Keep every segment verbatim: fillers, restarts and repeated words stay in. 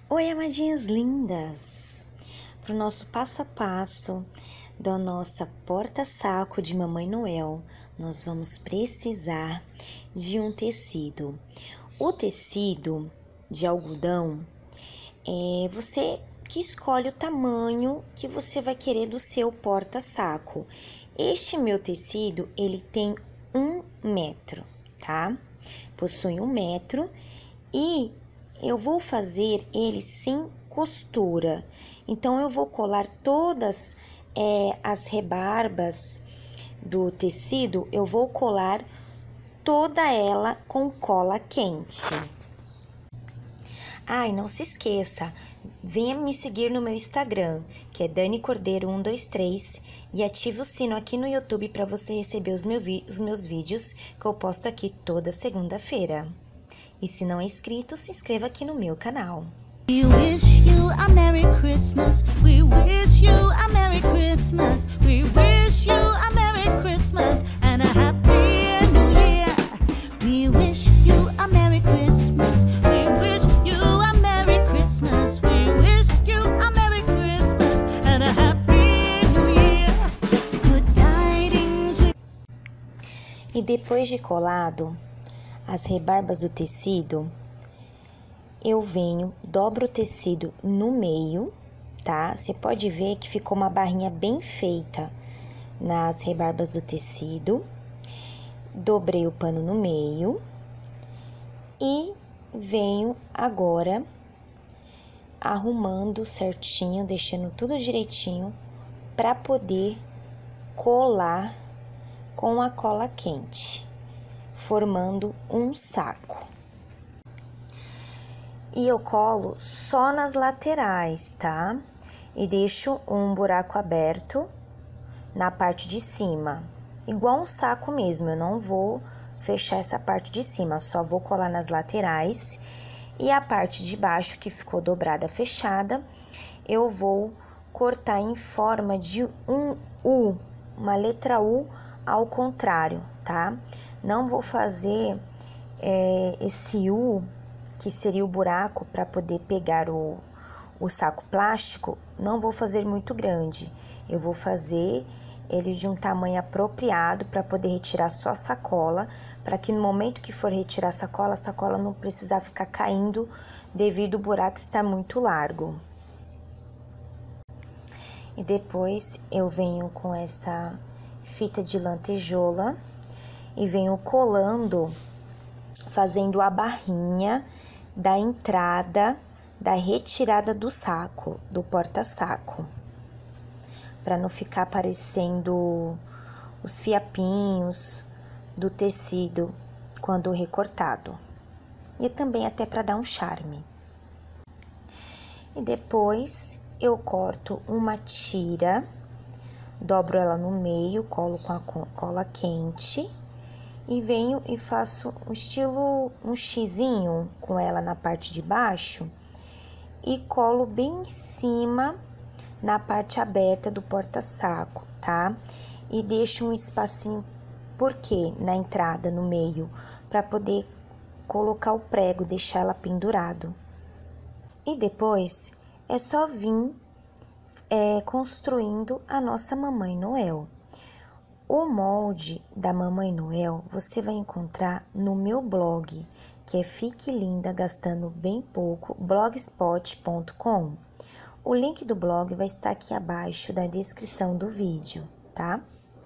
Oi, amadinhas lindas! Para o nosso passo a passo da nossa porta-saco de Mamãe Noel, nós vamos precisar de um tecido. O tecido de algodão, é você que escolhe o tamanho que você vai querer do seu porta-saco. Este meu tecido, ele tem um metro, tá? Possui um metro e eu vou fazer ele sem costura. Então, eu vou colar todas é, as rebarbas do tecido, eu vou colar toda ela com cola quente. Ah, e não se esqueça, venha me seguir no meu Instagram, que é Dani Cordeiro um dois três, e ative o sino aqui no YouTube para você receber os, meu os meus vídeos que eu posto aqui toda segunda-feira. E se não é inscrito, se inscreva aqui no meu canal. We wish you a Merry Christmas. We wish you a Merry Christmas. We wish you a Merry Christmas and a Happy New Year. We wish you a Merry Christmas. We wish you a Merry Christmas. We wish you a Merry Christmas and a Happy New Year. Good tidings. E depois de colado as rebarbas do tecido, eu venho, dobro o tecido no meio, tá? Você pode ver que ficou uma barrinha bem feita nas rebarbas do tecido. Dobrei o pano no meio e venho agora arrumando certinho, deixando tudo direitinho para poder colar com a cola quente, formando um saco. E eu colo só nas laterais, tá? E deixo um buraco aberto na parte de cima, igual um saco mesmo. Eu não vou fechar essa parte de cima, só vou colar nas laterais. E a parte de baixo, que ficou dobrada, fechada, eu vou cortar em forma de um U, uma letra U ao contrário, tá? Não vou fazer é, esse U, que seria o buraco para poder pegar o, o saco plástico, não vou fazer muito grande. Eu vou fazer ele de um tamanho apropriado para poder retirar só a sacola, para que no momento que for retirar a sacola, a sacola não precisar ficar caindo devido ao buraco estar muito largo. E depois eu venho com essa fita de lantejola e venho colando, fazendo a barrinha da entrada, da retirada do saco, do porta-saco, para não ficar aparecendo os fiapinhos do tecido quando recortado. E também até para dar um charme. E depois eu corto uma tira, dobro ela no meio, colo com a cola quente e venho e faço um estilo, um xizinho com ela na parte de baixo e colo bem em cima na parte aberta do porta-saco, tá? E deixo um espacinho, por quê? Na entrada, no meio, para poder colocar o prego, deixar ela pendurado. E depois é só vir é, construindo a nossa Mamãe Noel. O molde da Mamãe Noel você vai encontrar no meu blog, que é Fique Linda Gastando Bem Pouco, blogspot ponto com. O link do blog vai estar aqui abaixo da descrição do vídeo, tá?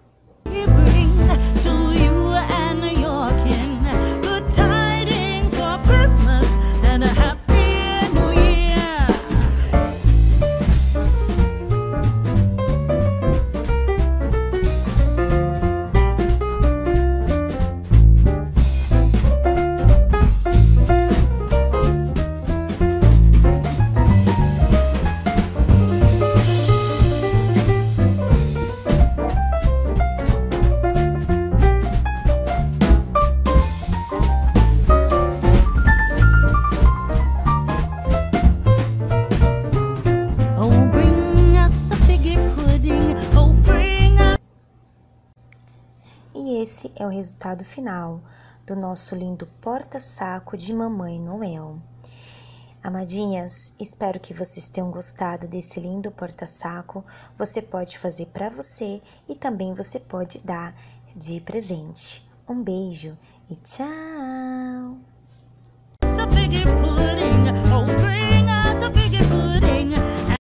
E esse é o resultado final do nosso lindo porta-saco de Mamãe Noel. Amadinhas, espero que vocês tenham gostado desse lindo porta-saco. Você pode fazer para você e também você pode dar de presente. Um beijo e tchau!